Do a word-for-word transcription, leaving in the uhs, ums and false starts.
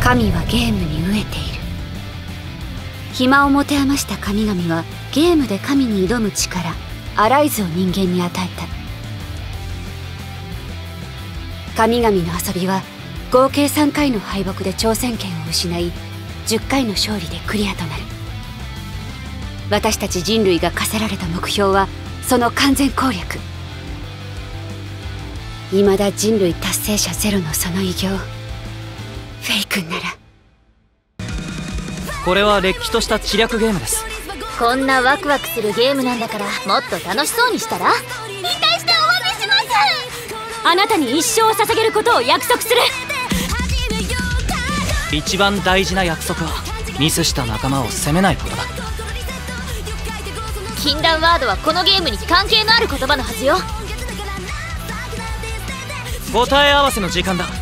神はゲームに飢えている。暇を持て余した神々はゲームで神に挑む力アライズを人間に与えた。神々の遊びは合計さんかいの敗北で挑戦権を失いじゅっかいの勝利でクリアとなる。私たち人類が課せられた目標はその完全攻略。未だ人類達成者ゼロのその偉業、フェイ君なら。 これはれっきとした知略ゲームです。 こんなワクワクするゲームなんだからもっと楽しそうにしたら。引退してお詫びします。 あなたに一生を捧げることを約束する。 一番大事な約束はミスした仲間を責めないことだ。 禁断ワードはこのゲームに関係のある言葉のはずよ。 答え合わせの時間だ。